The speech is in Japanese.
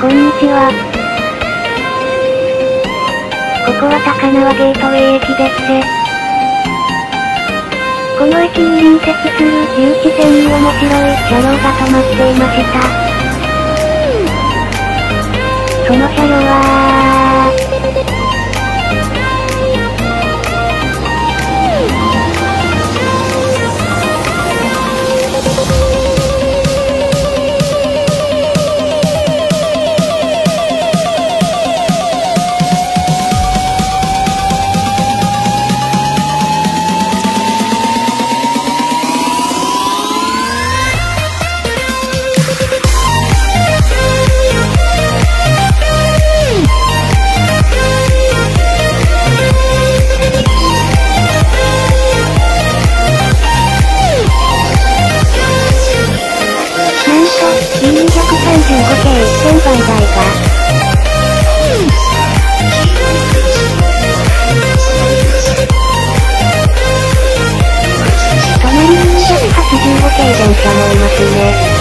こんにちは。ここは高輪ゲートウェイ駅です。この駅に隣接する有機線に面白い車両が止まっていました。その車両は235系1000倍台が隣に285系電車もいますね。